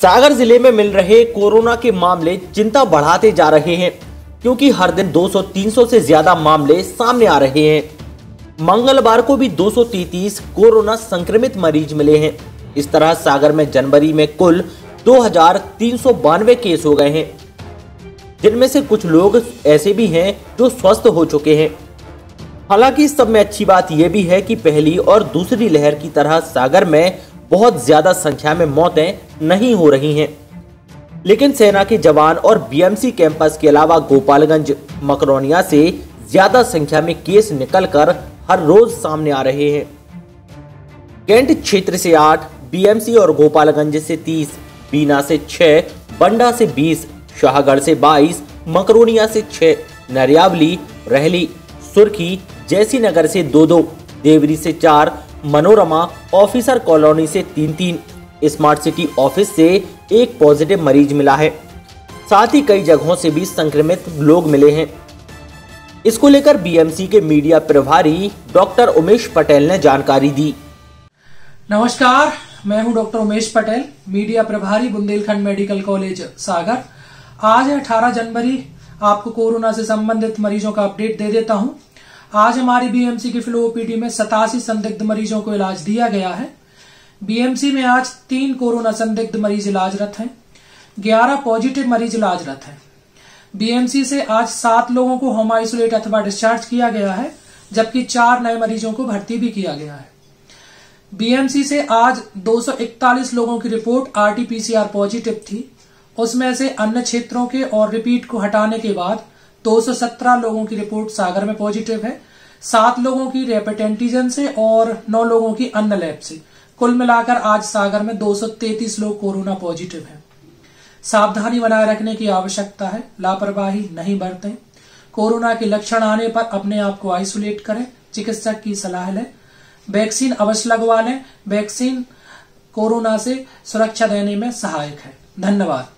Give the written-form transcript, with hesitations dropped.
सागर जिले में मिल रहे कोरोना के मामले चिंता बढ़ाते जा रहे हैं, क्योंकि हर दिन 200-300 से ज्यादा मामले सामने आ रहे हैं। मंगलवार को भी 233 कोरोना संक्रमित मरीज मिले हैं। इस तरह सागर में जनवरी में कुल 2392 केस हो गए हैं, जिनमें से कुछ लोग ऐसे भी हैं जो स्वस्थ हो चुके हैं। हालांकि इस सब में अच्छी बात यह भी है कि पहली और दूसरी लहर की तरह सागर में बहुत ज्यादा संख्या में मौतें नहीं हो रही हैं, लेकिन सेना के जवान और बीएमसी कैंपस के अलावा गोपालगंज, मकरोनिया से ज्यादा संख्या में केस निकलकर हर रोज सामने आ रहे हैं। कैंट क्षेत्र से 8, बीएमसी और गोपालगंज से 30, बीना से 6, बंडा से 20, शाहगढ़ से 22, मकरोनिया से 6, नरियावली, रहली, सुर्खी, जैसी नगर से 2-2, देवरी से 4, मनोरमा ऑफिसर कॉलोनी से 3-3, स्मार्ट सिटी ऑफिस से 1 पॉजिटिव मरीज मिला है। साथ ही कई जगहों से भी संक्रमित लोग मिले हैं। इसको लेकर बीएमसी के मीडिया प्रभारी डॉक्टर उमेश पटेल ने जानकारी दी। नमस्कार, मैं हूं डॉक्टर उमेश पटेल, मीडिया प्रभारी बुंदेलखंड मेडिकल कॉलेज सागर। आज है 18 जनवरी। आपको कोरोना से संबंधित मरीजों का अपडेट दे देता हूं। आज हमारी बीएमसी की फ्लो ओपीडी में 87 संदिग्ध मरीजों को इलाज दिया गया है। बीएमसी में आज 3 कोरोना संदिग्ध मरीज इलाजरत हैं, 11 पॉजिटिव मरीज इलाजरत हैं। बीएमसी से आज 7 लोगों को होम आइसोलेट अथवा डिस्चार्ज किया गया है, जबकि 4 नए मरीजों को भर्ती भी किया गया है। बीएमसी से आज 241 लोगों की रिपोर्ट आरटीपीसीआर पॉजिटिव थी। उसमें से अन्य क्षेत्रों के और रिपीट को हटाने के बाद 217 लोगों की रिपोर्ट सागर में पॉजिटिव है, 7 लोगों की रैपिड एंटीजन से और 9 लोगों की अन्य लैब से। कुल मिलाकर आज सागर में 233 लोग कोरोना पॉजिटिव हैं। सावधानी बनाए रखने की आवश्यकता है, लापरवाही नहीं बरतें। कोरोना के लक्षण आने पर अपने आप को आइसोलेट करें, चिकित्सक की सलाह लें। वैक्सीन अवश्य लगवा लें। वैक्सीन कोरोना से सुरक्षा देने में सहायक है। धन्यवाद।